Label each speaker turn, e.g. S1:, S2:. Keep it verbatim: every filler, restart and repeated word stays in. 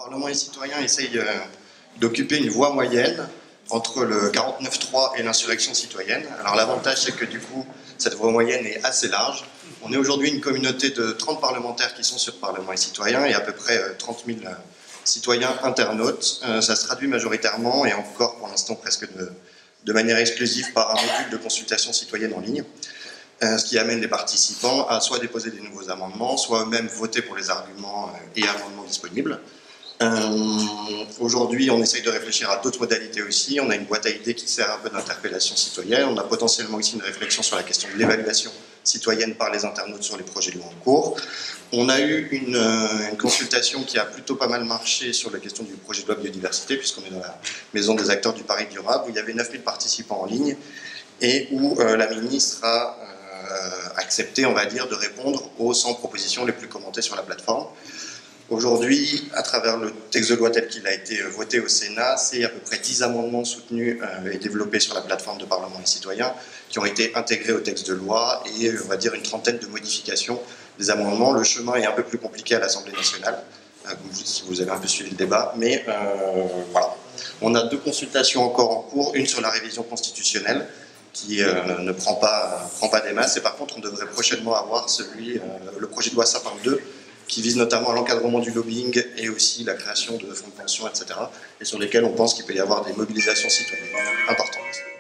S1: Parlement et citoyens essayent euh, d'occuper une voie moyenne entre le quarante-neuf trois et l'insurrection citoyenne. Alors l'avantage, c'est que du coup, cette voie moyenne est assez large. On est aujourd'hui une communauté de trente parlementaires qui sont sur Parlement et citoyens et à peu près euh, trente mille euh, citoyens internautes. Euh, ça se traduit majoritairement et encore pour l'instant presque de, de manière exclusive par un module de consultation citoyenne en ligne. Euh, ce qui amène les participants à soit déposer des nouveaux amendements, soit eux-mêmes voter pour les arguments euh, et amendements disponibles. Euh, Aujourd'hui, on essaye de réfléchir à d'autres modalités aussi. On a une boîte à idées qui sert un peu d'interpellation citoyenne. On a potentiellement aussi une réflexion sur la question de l'évaluation citoyenne par les internautes sur les projets de loi en cours. On a eu une, euh, une consultation qui a plutôt pas mal marché sur la question du projet de loi biodiversité, puisqu'on est dans la maison des acteurs du Paris durable, où il y avait neuf mille participants en ligne et où euh, la ministre a euh, accepté, on va dire, de répondre aux cent propositions les plus commentées sur la plateforme. Aujourd'hui, à travers le texte de loi tel qu'il a été voté au Sénat, c'est à peu près dix amendements soutenus euh, et développés sur la plateforme de Parlement et citoyens qui ont été intégrés au texte de loi et on va dire une trentaine de modifications des amendements. Le chemin est un peu plus compliqué à l'Assemblée nationale, euh, si vous avez un peu suivi le débat, mais euh, voilà. On a deux consultations encore en cours, une sur la révision constitutionnelle qui euh, ne prend pas, euh, prend pas des masses et par contre on devrait prochainement avoir celui, euh, le projet de loi Sapin deux qui vise notamment l'encadrement du lobbying et aussi la création de fonds de pension, et cetera, et sur lesquels on pense qu'il peut y avoir des mobilisations citoyennes importantes.